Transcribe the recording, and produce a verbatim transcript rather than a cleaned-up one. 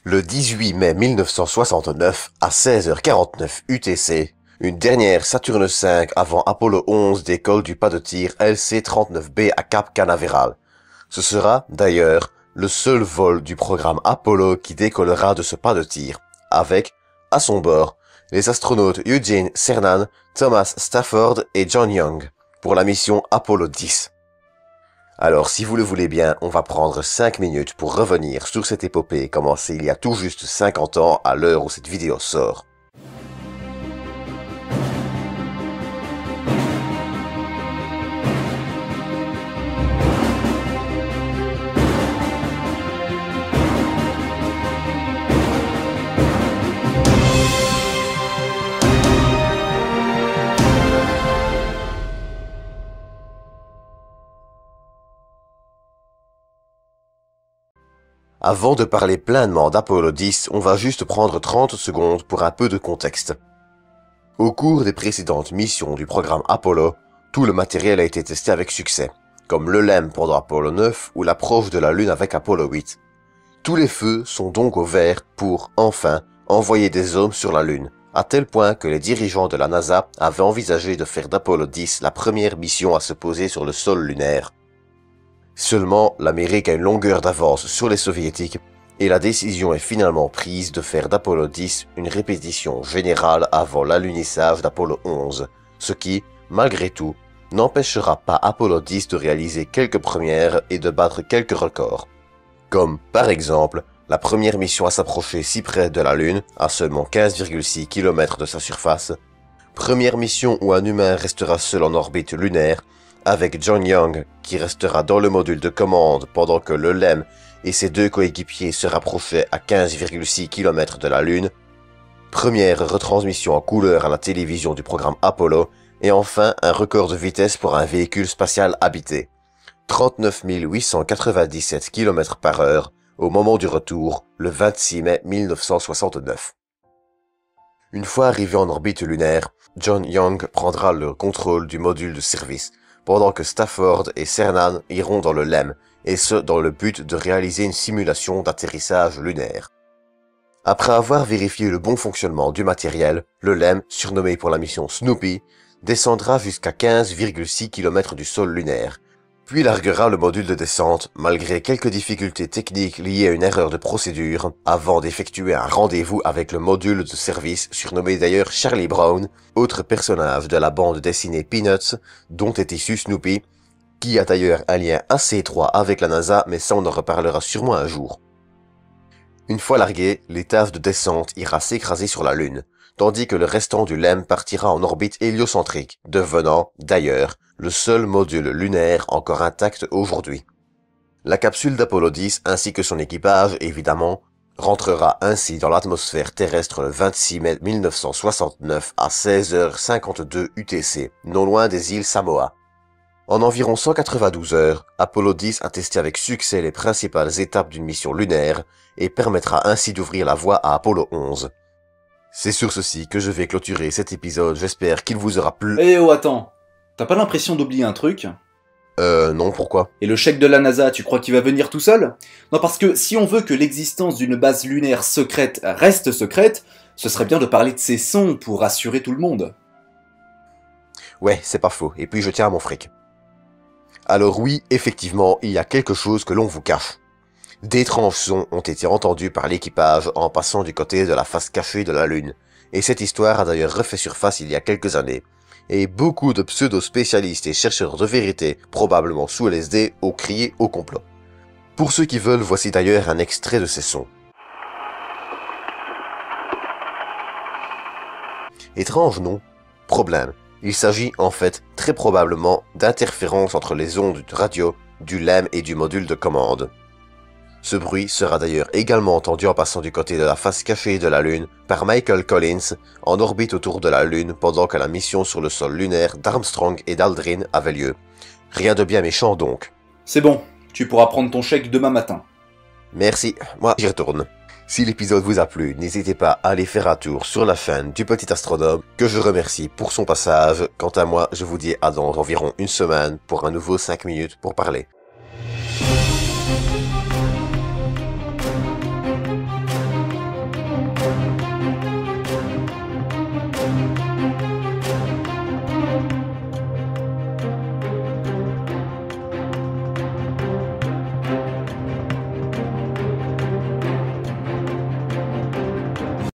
Le dix-huit mai mille neuf cent soixante-neuf, à seize heures quarante-neuf U T C, une dernière Saturne cinq avant Apollo onze décolle du pas de tir L C trente-neuf B à Cap Canaveral. Ce sera, d'ailleurs, le seul vol du programme Apollo qui décollera de ce pas de tir, avec, à son bord, les astronautes Eugene Cernan, Thomas Stafford et John Young, pour la mission Apollo dix. Alors, si vous le voulez bien, on va prendre cinq minutes pour revenir sur cette épopée commencée il y a tout juste cinquante ans à l'heure où cette vidéo sort. Avant de parler pleinement d'Apollo dix, on va juste prendre trente secondes pour un peu de contexte. Au cours des précédentes missions du programme Apollo, tout le matériel a été testé avec succès, comme le LEM pendant Apollo neuf ou l'approche de la Lune avec Apollo huit. Tous les feux sont donc au vert pour, enfin, envoyer des hommes sur la Lune, à tel point que les dirigeants de la NASA avaient envisagé de faire d'Apollo dix la première mission à se poser sur le sol lunaire. Seulement, l'Amérique a une longueur d'avance sur les Soviétiques et la décision est finalement prise de faire d'Apollo dix une répétition générale avant l'alunissage d'Apollo onze, ce qui, malgré tout, n'empêchera pas Apollo dix de réaliser quelques premières et de battre quelques records. Comme, par exemple, la première mission à s'approcher si près de la Lune, à seulement quinze virgule six kilomètres de sa surface, première mission où un humain restera seul en orbite lunaire, avec John Young qui restera dans le module de commande pendant que le LEM et ses deux coéquipiers se rapprochaient à quinze virgule six kilomètres de la Lune, première retransmission en couleur à la télévision du programme Apollo, et enfin un record de vitesse pour un véhicule spatial habité, trente-neuf mille huit cent quatre-vingt-dix-sept kilomètres par heure au moment du retour, le vingt-six mai mille neuf cent soixante-neuf. Une fois arrivé en orbite lunaire, John Young prendra le contrôle du module de service, pendant que Stafford et Cernan iront dans le LEM, et ce dans le but de réaliser une simulation d'atterrissage lunaire. Après avoir vérifié le bon fonctionnement du matériel, le LEM, surnommé pour la mission Snoopy, descendra jusqu'à quinze virgule six kilomètres du sol lunaire, puis larguera le module de descente malgré quelques difficultés techniques liées à une erreur de procédure, avant d'effectuer un rendez-vous avec le module de service surnommé d'ailleurs Charlie Brown, autre personnage de la bande dessinée Peanuts, dont est issu Snoopy, qui a d'ailleurs un lien assez étroit avec la NASA, mais ça on en reparlera sûrement un jour. Une fois largué, l'étage de descente ira s'écraser sur la Lune, tandis que le restant du LEM partira en orbite héliocentrique, devenant, d'ailleurs, le seul module lunaire encore intact aujourd'hui. La capsule d'Apollo dix ainsi que son équipage, évidemment, rentrera ainsi dans l'atmosphère terrestre le vingt-six mai mille neuf cent soixante-neuf à seize heures cinquante-deux U T C, non loin des îles Samoa. En environ cent quatre-vingt-douze heures, Apollo dix a testé avec succès les principales étapes d'une mission lunaire et permettra ainsi d'ouvrir la voie à Apollo onze. C'est sur ceci que je vais clôturer cet épisode, j'espère qu'il vous aura plu. Eh oh, attends, t'as pas l'impression d'oublier un truc? Euh, non, pourquoi? Et le chèque de la NASA, tu crois qu'il va venir tout seul? Non, parce que si on veut que l'existence d'une base lunaire secrète reste secrète, ce serait bien de parler de ses sons pour rassurer tout le monde. Ouais, c'est pas faux, et puis je tiens à mon fric. Alors oui, effectivement, il y a quelque chose que l'on vous cache. D'étranges sons ont été entendus par l'équipage en passant du côté de la face cachée de la Lune, et cette histoire a d'ailleurs refait surface il y a quelques années, et beaucoup de pseudo-spécialistes et chercheurs de vérité, probablement sous L S D, ont crié au complot. Pour ceux qui veulent, voici d'ailleurs un extrait de ces sons. Étrange, non? Problème. Il s'agit en fait très probablement d'interférences entre les ondes radio, du LEM et du module de commande. Ce bruit sera d'ailleurs également entendu en passant du côté de la face cachée de la Lune par Michael Collins en orbite autour de la Lune pendant que la mission sur le sol lunaire d'Armstrong et d'Aldrin avait lieu. Rien de bien méchant donc. C'est bon, tu pourras prendre ton chèque demain matin. Merci, moi j'y retourne. Si l'épisode vous a plu, n'hésitez pas à aller faire un tour sur la chaîne du Petit Astronome, que je remercie pour son passage. Quant à moi, je vous dis à dans environ une semaine pour un nouveau cinq minutes pour parler.